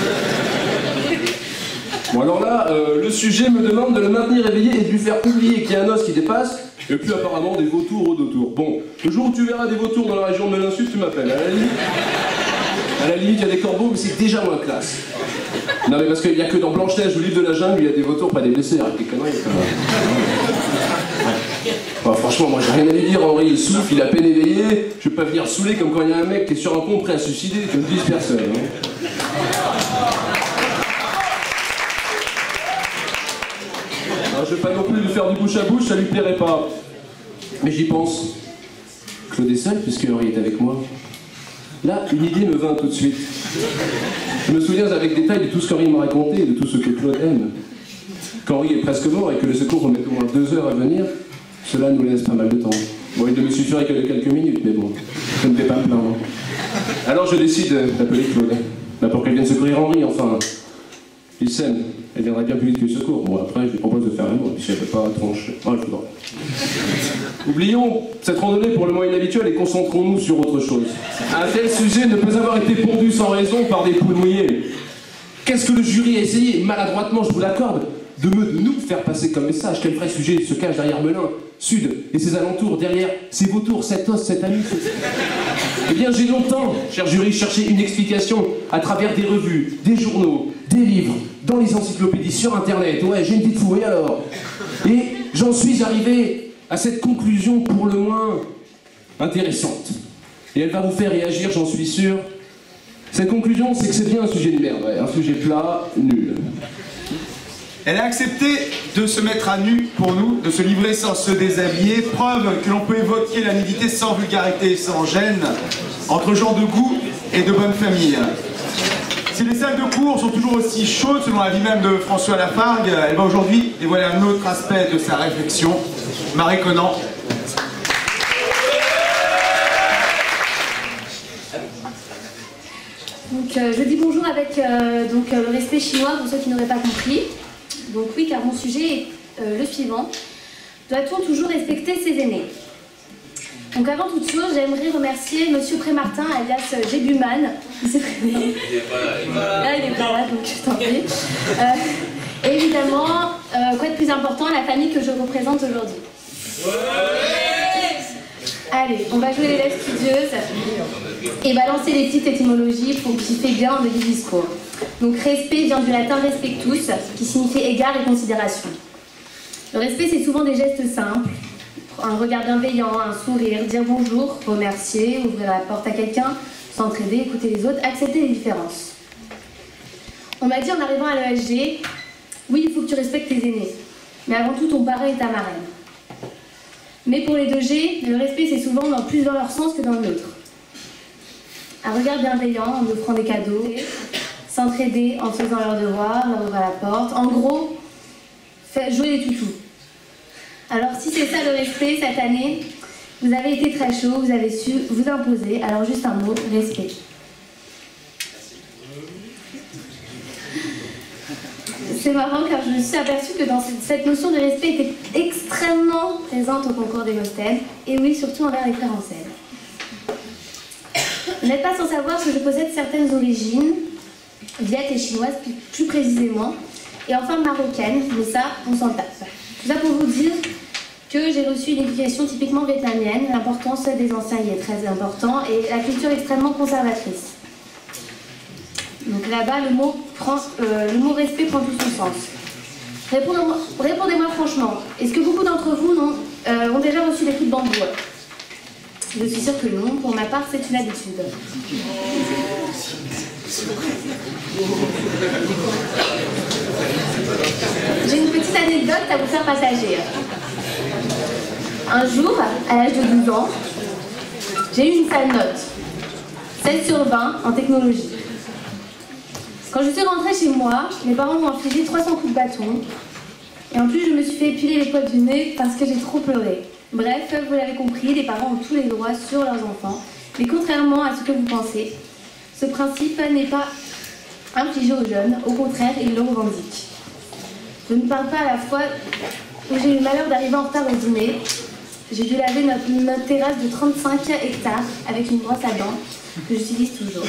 Bon alors là, le sujet me demande de le maintenir éveillé et de lui faire oublier qu'il y a un os qui dépasse, et puis apparemment des vautours au autour. Bon, le jour où tu verras des vautours dans la région de Melun Sud, tu m'appelles. À la limite, il y a des corbeaux, mais c'est déjà moins classe. Non mais parce qu'il n'y a que dans Blanche-Neige ou l'île de la Jungle, il y a des vautours, pas des blessés, arrête tes conneries. Bon, franchement, moi j'ai rien à lui dire, Henri, il souffle, il a peine éveillé, je vais pas venir saouler comme quand il y a un mec qui est sur un pont prêt à se suicider, que me disent personne. Hein. Je vais pas non plus lui faire du bouche à bouche, ça lui plairait pas. Mais j'y pense. Claude est seul, puisque Henri est avec moi. Là, une idée me vint tout de suite. Je me souviens avec détail de tout ce qu'Henri m'a raconté et de tout ce que Claude aime. Quand Henri est presque mort et que le secours remet au moins 2 heures à venir, cela nous laisse pas mal de temps. Bon, il ne me suffirait que de quelques minutes, mais bon, je ne vais pas me plaindre. Alors je décide d'appeler Claude. Bah, pour qu'elle vienne secourir Henri, enfin. Il s'aime. Elle viendrait bien plus vite que le secours. Bon, après, je lui propose de faire un mot, et puis si elle ne peut pas trancher. Ah, je voudrais. Oublions cette randonnée pour le moins inhabituelle et concentrons-nous sur autre chose. Un tel sujet ne peut avoir été pondu sans raison par des poules mouillées. Qu'est-ce que le jury a essayé, maladroitement, je vous l'accorde, de nous faire passer comme message. Quel vrai sujet se cache derrière Melun, Sud et ses alentours, derrière ces vautours, cet os, cet ami. Eh bien, j'ai longtemps, cher jury, cherché une explication à travers des revues, des journaux, des livres, dans les encyclopédies, sur Internet. Ouais, j'ai une petite fouille alors. Et j'en suis arrivé à cette conclusion pour le moins intéressante. Et elle va vous faire réagir, j'en suis sûr. Cette conclusion, c'est que c'est bien un sujet de merde, ouais, un sujet plat, nul. Elle a accepté de se mettre à nu pour nous, de se livrer sans se déshabiller, preuve que l'on peut évoquer la nudité sans vulgarité et sans gêne, entre gens de goût et de bonne famille. Si les salles de cours sont toujours aussi chaudes, selon l'avis même de François Lafargue, elle va aujourd'hui dévoiler un autre aspect de sa réflexion. Marie Conan. Donc, je dis bonjour avec le respect chinois pour ceux qui n'auraient pas compris. Donc oui, car mon sujet est le suivant. Doit-on toujours respecter ses aînés? Donc avant toute chose, j'aimerais remercier Monsieur Prémartin, alias Gébuman. Il s'est prévenu. Là, il est pas là, donc tant pis. Et évidemment, quoi de plus important, la famille que je représente aujourd'hui. Allez, on va jouer l'élève studieuse et balancer les petites étymologies pour kiffer bien de discours. Donc respect vient du latin respectus, qui signifie égard et considération. Le respect, c'est souvent des gestes simples, un regard bienveillant, un sourire, dire bonjour, remercier, ouvrir la porte à quelqu'un, s'entraider, écouter les autres, accepter les différences. On m'a dit en arrivant à l'ESG, oui, il faut que tu respectes tes aînés, mais avant tout ton parrain et ta marraine. Mais pour les 2G, le respect c'est souvent plus dans leur sens que dans le nôtre. Un regard bienveillant en offrant des cadeaux, s'entraider en faisant leurs devoirs, leur ouvrir la porte, en gros, jouer les toutous. Alors si c'est ça le respect cette année, vous avez été très chaud, vous avez su vous imposer, alors juste un mot, respect. C'est marrant car je me suis aperçue que cette notion de respect était extrêmement présente au concours des Mostènes, et oui, surtout envers les frères en scène. Vous n'êtes pas sans savoir que je possède certaines origines, viettes et chinoises plus précisément, et enfin marocaines, mais ça, on s'en tape. Tout ça pour vous dire que j'ai reçu une éducation typiquement vietnamienne, l'importance des anciens y est très important, et la culture extrêmement conservatrice. Donc là-bas, le mot respect prend tout son sens. Répondez-moi franchement, est-ce que beaucoup d'entre vous ont déjà reçu des coups de bambou? Je suis sûre que non, pour ma part, c'est une habitude. J'ai une petite anecdote à vous faire partager. Un jour, à l'âge de 12 ans, j'ai eu une sale note. 16 sur 20 en technologie. Quand je suis rentrée chez moi, mes parents m'ont infligé 300 coups de bâton. Et en plus, je me suis fait épiler les poils du nez parce que j'ai trop pleuré. Bref, vous l'avez compris, les parents ont tous les droits sur leurs enfants. Mais contrairement à ce que vous pensez, ce principe n'est pas infligé aux jeunes. Au contraire, ils le revendiquent. Je ne parle pas à la fois où j'ai eu le malheur d'arriver en retard au dîner. J'ai dû laver notre terrasse de 35 hectares avec une brosse à dents que j'utilise toujours.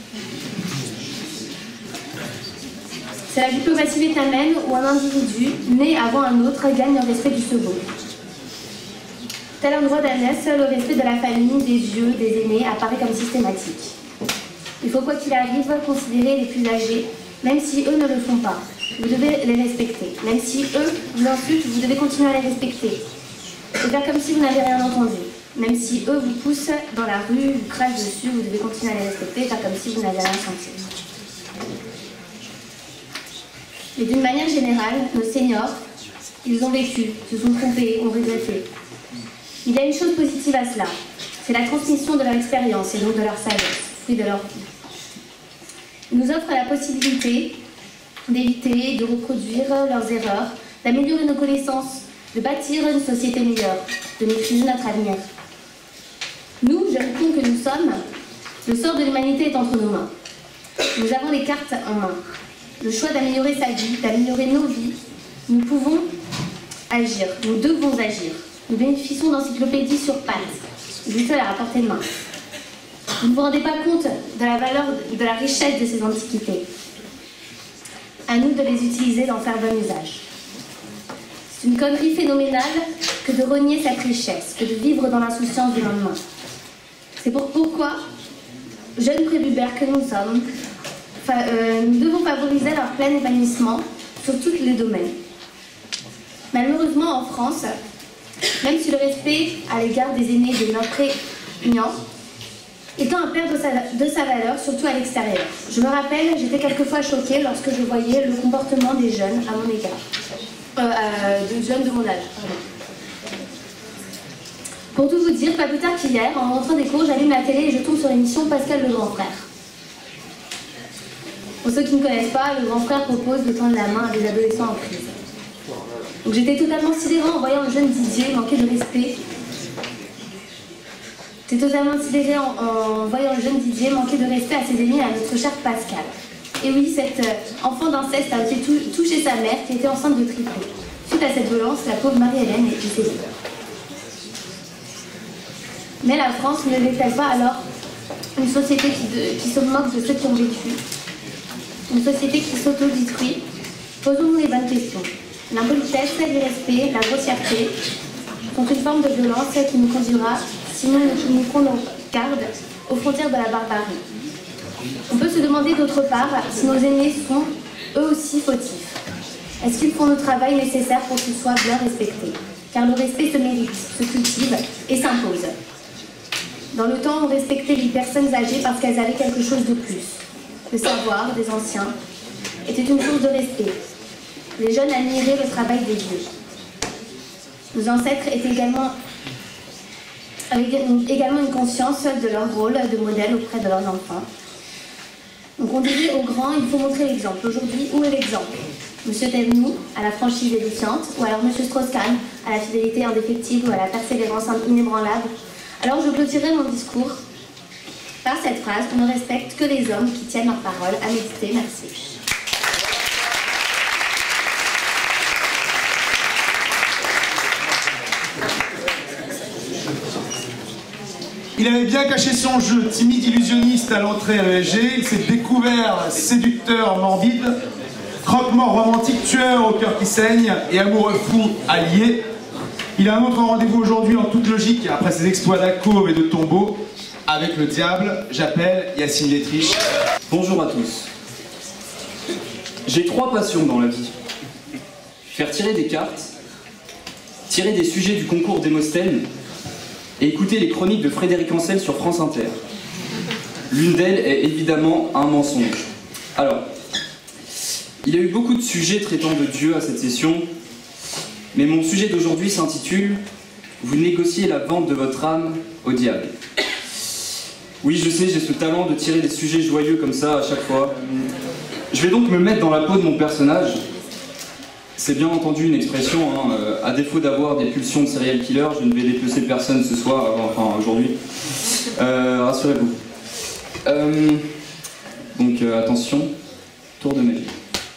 C'est la diplomatie vietnamienne où un individu, né avant un autre, gagne le respect du second. Tel un droit d'ânesse, le respect de la famille, des vieux, des aînés apparaît comme systématique. Il faut quoi qu'il arrive considérer les plus âgés, même si eux ne le font pas. Vous devez les respecter. Même si eux vous insultent, vous devez continuer à les respecter. Et faire comme si vous n'avez rien entendu. Même si eux vous poussent dans la rue, vous crachent dessus, vous devez continuer à les respecter et faire comme si vous n'avez rien senti. Mais d'une manière générale, nos seniors, ils ont vécu, se sont trompés, ont regretté. Il y a une chose positive à cela, c'est la transmission de leur expérience et donc de leur sagesse, fruit de leur vie. Ils nous offrent la possibilité d'éviter, de reproduire leurs erreurs, d'améliorer nos connaissances, de bâtir une société meilleure, de maîtriser notre avenir. Nous, jeunes cons que nous sommes, le sort de l'humanité est entre nos mains. Nous avons les cartes en main. Le choix d'améliorer sa vie, d'améliorer nos vies, nous pouvons agir, nous devons agir. Nous bénéficions d'encyclopédies sur pattes, juste à la portée de main. Vous ne vous rendez pas compte de la valeur, de la richesse de ces antiquités. À nous de les utiliser, d'en faire bon usage. C'est une connerie phénoménale que de renier cette richesse, que de vivre dans l'insouciance du lendemain. C'est pourquoi, jeunes prépubères que nous sommes, nous devons favoriser leur plein épanouissement sur tous les domaines. Malheureusement, en France, même si le respect à l'égard des aînés demeure prégnant, étant un père de sa valeur, surtout à l'extérieur. Je me rappelle, j'étais quelquefois choquée lorsque je voyais le comportement des jeunes à mon égard. De jeunes de mon âge. Pour tout vous dire, pas plus tard qu'hier, en rentrant des cours, j'allume la télé et je tombe sur l'émission Pascal le Grand Frère. Pour ceux qui ne connaissent pas, le Grand Frère propose de tendre la main à des adolescents en crise. Donc j'étais totalement sidérée en voyant le jeune Didier manquer de respect. J'étais totalement sidérée en voyant le jeune Didier manquer de respect à ses amis et à notre cher Pascal. Et oui, cet enfant d'inceste a été touché sa mère qui était enceinte de triplé. Suite à cette violence, la pauvre Marie-Hélène est décédée. Mais la France ne l'est-elle pas alors une société qui se moque de ceux qui ont vécu? Une société qui s'autodétruit? Posons-nous les bonnes questions. L'impolitesse, l'irrespect, la grossièreté sont une forme de violence qui nous conduira, sinon nous prenons garde, aux frontières de la barbarie. On peut se demander d'autre part si nos aînés sont eux aussi fautifs. Est-ce qu'ils font le travail nécessaire pour qu'ils soient bien respectés? Car le respect se mérite, se cultive et s'impose. Dans le temps, on respectait les personnes âgées parce qu'elles avaient quelque chose de plus. Le savoir des anciens était une source de respect. Les jeunes admiraient le travail des vieux. Nos ancêtres avaient également une conscience de leur rôle de modèle auprès de leurs enfants. Donc on disait aux grands, il faut montrer l'exemple. Aujourd'hui, où est l'exemple? Monsieur Thévenoud, à la franchise édifiante, ou alors Monsieur Strauss-Kahn, à la fidélité indéfectible ou à la persévérance inébranlable. Alors je clôturerai mon discours par cette phrase: on ne respecte que les hommes qui tiennent leur parole. À méditer, merci. Il avait bien caché son jeu, timide illusionniste à l'entrée à l'ESG, il s'est découvert séducteur morbide, croque-mort romantique, tueur au cœur qui saigne et amoureux fou allié. Il a un autre rendez-vous aujourd'hui en toute logique, après ses exploits d'alcôve et de tombeau, avec le diable. J'appelle Yacine Lettriche. Bonjour à tous. J'ai 3 passions dans la vie. Faire tirer des cartes, tirer des sujets du concours Démosthène, et écouter les chroniques de Frédéric Ancel sur France Inter. L'une d'elles est évidemment un mensonge. Alors, il y a eu beaucoup de sujets traitant de Dieu à cette session, mais mon sujet d'aujourd'hui s'intitule « Vous négociez la vente de votre âme au diable ». Oui, je sais, j'ai ce talent de tirer des sujets joyeux comme ça à chaque fois. Je vais donc me mettre dans la peau de mon personnage. C'est bien entendu une expression, hein. À défaut d'avoir des pulsions de serial killer, je ne vais dépecer personne ce soir, enfin aujourd'hui. Rassurez-vous. Donc attention, tour de magie.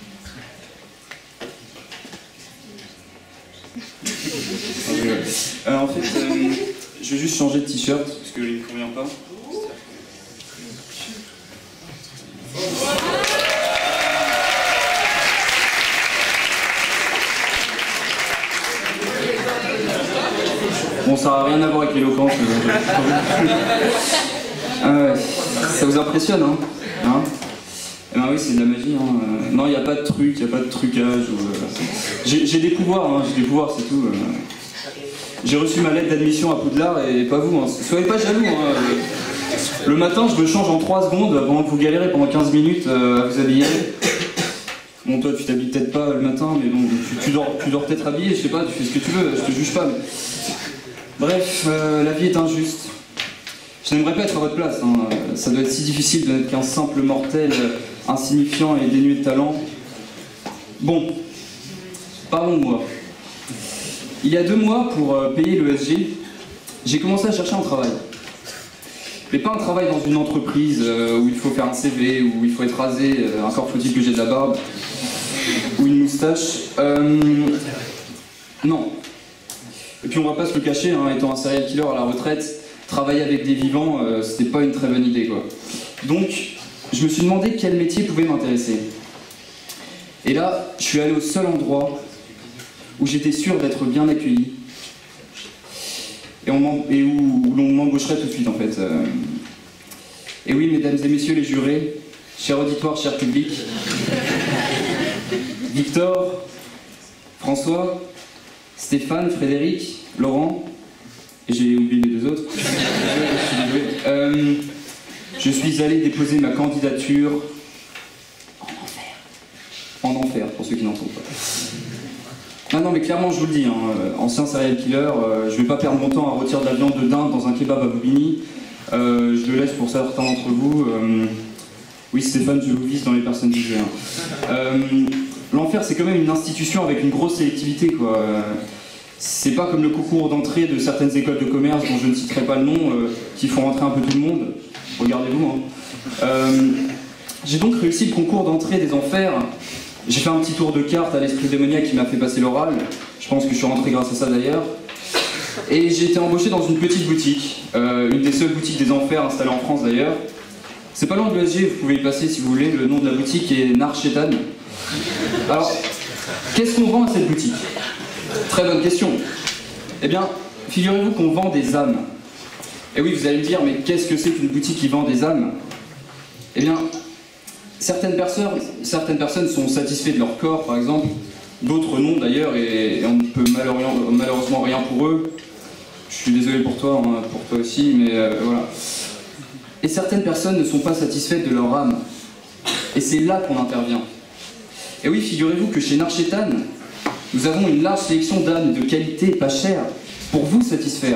En fait, je vais juste changer de t-shirt parce qu'il ne me convient pas. Bon, ça n'a rien à voir avec l'éloquence. Ça vous impressionne, hein, Eh ben oui, c'est de la magie. Non, il n'y a pas de truc, il n'y a pas de trucage. J'ai des pouvoirs, j'ai des pouvoirs, c'est tout. J'ai reçu ma lettre d'admission à Poudlard et pas vous. Soyez pas jaloux. Le matin, je me change en 3 secondes pendant que vous galérez pendant 15 minutes à vous habiller. Bon, toi, tu t'habilles peut-être pas le matin, mais bon, tu dors peut-être habillé, je sais pas, tu fais ce que tu veux, je te juge pas. Mais... Bref, la vie est injuste. Je n'aimerais pas être à votre place, ça doit être si difficile de n'être qu'un simple mortel insignifiant et dénué de talent. Bon, parlons de moi. Il y a 2 mois, pour payer l'ESG, j'ai commencé à chercher un travail. Mais pas un travail dans une entreprise où il faut faire un CV, où il faut être rasé, encore faut-il que j'ai de la barbe, ou une moustache. Non. Et puis on va pas se le cacher, étant un serial killer à la retraite, travailler avec des vivants, c'était pas une très bonne idée, quoi. Donc, je me suis demandé quel métier pouvait m'intéresser. Et là, je suis allé au seul endroit où j'étais sûr d'être bien accueilli. Et où l'on m'embaucherait tout de suite en fait. Et oui, mesdames et messieurs les jurés, cher auditoire, cher public, Victor, François, Stéphane, Frédéric, Laurent, et j'ai oublié les deux autres. Je suis allé déposer ma candidature en enfer. En enfer, pour ceux qui n'en sont pas. Non, mais clairement, je vous le dis, ancien serial killer, je vais pas perdre mon temps à rôtir de la viande de dinde dans un kebab à Bobigny. Je le laisse pour certains d'entre vous. Oui, Stéphane, je vous vise dans les personnes visées. L'enfer, c'est quand même une institution avec une grosse sélectivité, quoi. C'est pas comme le concours d'entrée de certaines écoles de commerce, dont je ne citerai pas le nom, qui font rentrer un peu tout le monde. Regardez-vous. J'ai donc réussi le concours d'entrée des enfers. J'ai fait un petit tour de carte à l'esprit démoniaque qui m'a fait passer l'oral. Je pense que je suis rentré grâce à ça d'ailleurs. Et j'ai été embauché dans une petite boutique, une des seules boutiques des enfers installées en France d'ailleurs. C'est pas loin de l'ESG, vous pouvez y passer si vous voulez. Le nom de la boutique est Nar Shaitan. Alors, qu'est-ce qu'on vend à cette boutique? Très bonne question. Eh bien, figurez-vous qu'on vend des âmes. Et oui, vous allez me dire, mais qu'est-ce que c'est qu'une boutique qui vend des âmes? Eh bien, certaines personnes sont satisfaites de leur corps, par exemple, d'autres non d'ailleurs, et on ne peut malheureusement rien pour eux. Je suis désolé pour toi aussi, mais voilà. Et certaines personnes ne sont pas satisfaites de leur âme. Et c'est là qu'on intervient. Et oui, figurez-vous que chez Nar Shaitan, nous avons une large sélection d'âmes de qualité pas chère pour vous satisfaire.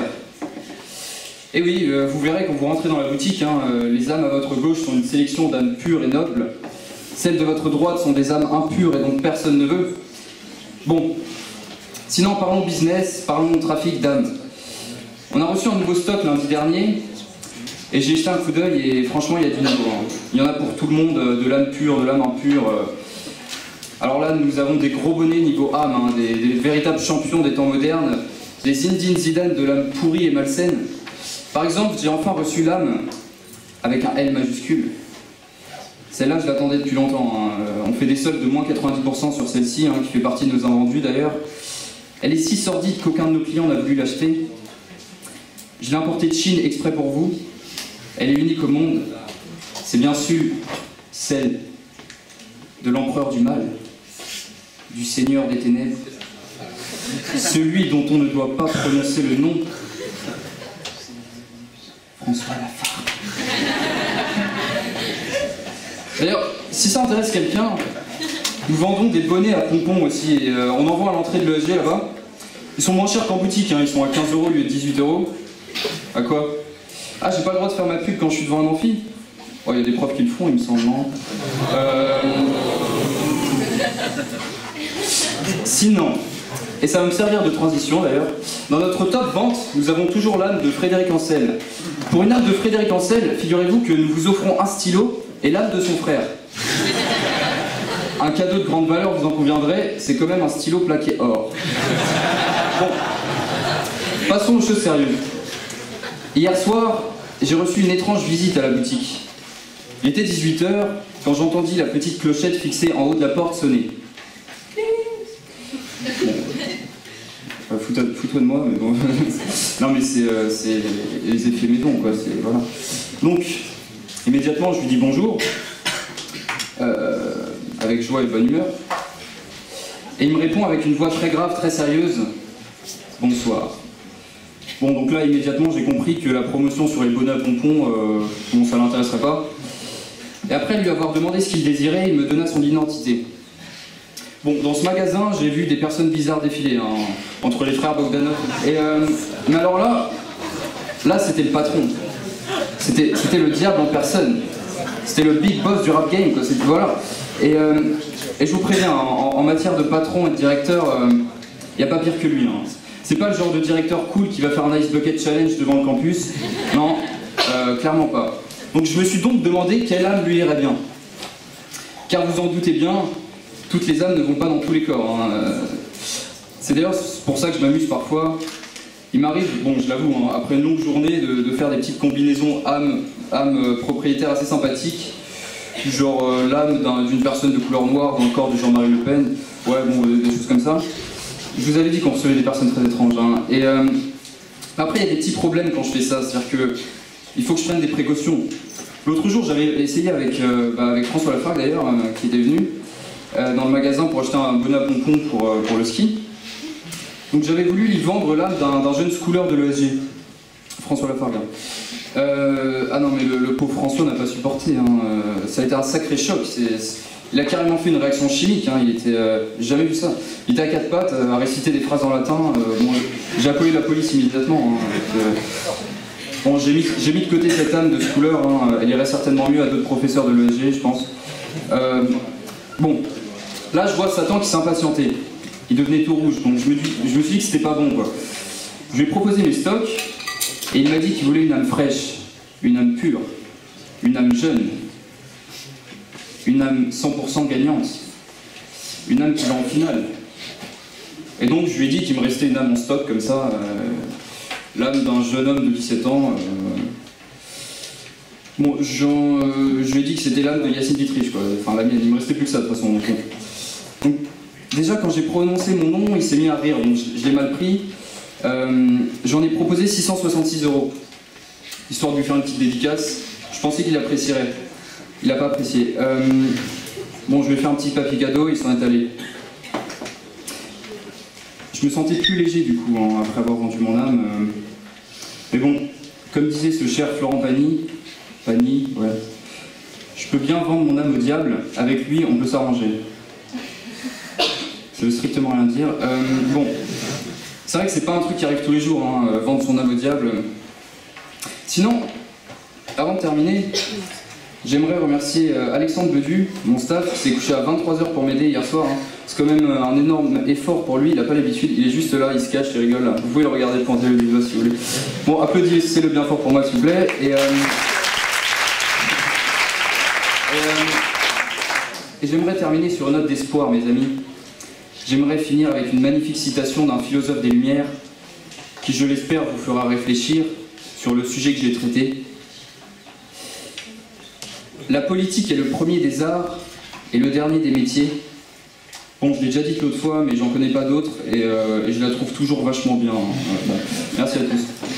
Et oui, vous verrez quand vous rentrez dans la boutique, les âmes à votre gauche sont une sélection d'âmes pures et nobles. Celles de votre droite sont des âmes impures et donc personne ne veut. Bon, sinon parlons business, parlons trafic d'âmes. On a reçu un nouveau stock lundi dernier et j'ai jeté un coup d'œil et franchement il y a du niveau. Il y en a pour tout le monde, de l'âme pure, de l'âme impure. Alors là nous avons des gros bonnets niveau âme, des véritables champions des temps modernes, des Zinedine Zidane de l'âme pourrie et malsaine. Par exemple, j'ai enfin reçu l'âme avec un L majuscule. Celle-là, je l'attendais depuis longtemps. On fait des soldes de moins 90% sur celle-ci, qui fait partie de nos invendus d'ailleurs. Elle est si sordide qu'aucun de nos clients n'a voulu l'acheter. Je l'ai importée de Chine exprès pour vous. Elle est unique au monde. C'est bien sûr celle de l'empereur du mal, du seigneur des ténèbres, celui dont on ne doit pas prononcer le nom, François Lafare. D'ailleurs, si ça intéresse quelqu'un, nous vendons des bonnets à pompons aussi, et on en vend à l'entrée de l'ESG là-bas. Ils sont moins chers qu'en boutique, ils sont à 15 € au lieu de 18 €. À quoi? Ah, j'ai pas le droit de faire ma pub quand je suis devant un amphi? Oh, il y a des profs qui le font, il me semble, non? Sinon, et ça va me servir de transition d'ailleurs, dans notre top vente, nous avons toujours l'âme de Frédéric Ancel. Pour une âme de Frédéric Ancel, figurez-vous que nous vous offrons un stylo et l'âme de son frère. Un cadeau de grande valeur, vous en conviendrez, c'est quand même un stylo plaqué or. Bon, passons aux choses sérieuses. Hier soir, j'ai reçu une étrange visite à la boutique. Il était 18 h quand j'entendis la petite clochette fixée en haut de la porte sonner. Fous-toi de moi, mais bon. Non, mais c'est les effets maison, quoi. Voilà. Donc, immédiatement, je lui dis bonjour, avec joie et bonne humeur. Et il me répond avec une voix très grave, très sérieuse, bonsoir. Bon, donc là, immédiatement, j'ai compris que la promotion sur les bonnets à pompons, bon, ça l'intéresserait pas. Et après lui avoir demandé ce qu'il désirait, il me donna son identité. Bon, dans ce magasin, j'ai vu des personnes bizarres défiler, entre les frères Bogdanov. Mais alors là, c'était le patron. C'était le diable en personne. C'était le big boss du rap game, quoi. Voilà. Et je vous préviens, en matière de patron et de directeur, il n'y a pas pire que lui. C'est pas le genre de directeur cool qui va faire un Ice Bucket Challenge devant le campus. Non, clairement pas. Donc je me suis donc demandé quelle âme lui irait bien. Car vous en doutez bien, toutes les âmes ne vont pas dans tous les corps. C'est d'ailleurs pour ça que je m'amuse parfois. Il m'arrive, bon je l'avoue, après une longue journée, de faire des petites combinaisons âme propriétaires assez sympathiques. Genre l'âme d'une personne de couleur noire dans le corps de Jean-Marie Le Pen. Ouais, bon, des choses comme ça. Je vous avais dit qu'on recevait des personnes très étranges. Hein. Et après, il y a des petits problèmes quand je fais ça. C'est-à-dire qu'il faut que je prenne des précautions. L'autre jour, j'avais essayé avec François Lafargue d'ailleurs, qui était venu dans le magasin pour acheter un bonnet à pompons pour le ski. Donc j'avais voulu lui vendre l'âme d'un jeune schooler de l'ESG, François Lafargue. Ah non, mais le pauvre François n'a pas supporté. Hein. Ça a été un sacré choc. Il a carrément fait une réaction chimique. Hein. J'ai jamais vu ça. Il était à quatre pattes, à réciter des phrases en latin. Bon, j'ai appelé la police immédiatement. Hein. Bon, j'ai mis de côté cette âme de schooler. Hein. Elle irait certainement mieux à d'autres professeurs de l'ESG, je pense. Bon, là, je vois Satan qui s'impatientait. Il devenait tout rouge. Donc je me suis dit que c'était pas bon, quoi. Je lui ai proposé mes stocks. Et il m'a dit qu'il voulait une âme fraîche, une âme pure, une âme jeune, une âme 100% gagnante, une âme qui va en finale. Et donc je lui ai dit qu'il me restait une âme en stock comme ça, l'âme d'un jeune homme de 17 ans. Bon, je lui ai dit que c'était l'âme de Yacine Dietrich, quoi. Enfin la mienne, il me restait plus que ça de toute façon. Donc déjà quand j'ai prononcé mon nom, il s'est mis à rire, donc je l'ai mal pris. J'en ai proposé 666 €, histoire de lui faire une petite dédicace. Je pensais qu'il apprécierait. Il n'a pas apprécié. Bon, je lui ai fait un petit papier cadeau, il s'en est allé. Je me sentais plus léger du coup, hein, après avoir vendu mon âme. Mais bon, comme disait ce cher Florent Pagny, ouais, je peux bien vendre mon âme au diable, avec lui on peut s'arranger. Ça veut strictement rien dire. Bon. C'est vrai que c'est pas un truc qui arrive tous les jours, hein, vendre son âme au diable. Sinon, avant de terminer, j'aimerais remercier Alexandre Bedu, mon staff, qui s'est couché à 23 h pour m'aider hier soir. Hein. C'est quand même un énorme effort pour lui, il n'a pas l'habitude, il est juste là, il se cache, il rigole. Là. Vous pouvez le regarder pointer le doigt si vous voulez. Bon, applaudissez-le bien fort pour moi s'il vous plaît. Et j'aimerais terminer sur une note d'espoir, mes amis. J'aimerais finir avec une magnifique citation d'un philosophe des Lumières qui, je l'espère, vous fera réfléchir sur le sujet que j'ai traité. La politique est le premier des arts et le dernier des métiers. Bon, je l'ai déjà dit l'autre fois, mais j'en connais pas d'autres et je la trouve toujours vachement bien. Bon, merci à tous.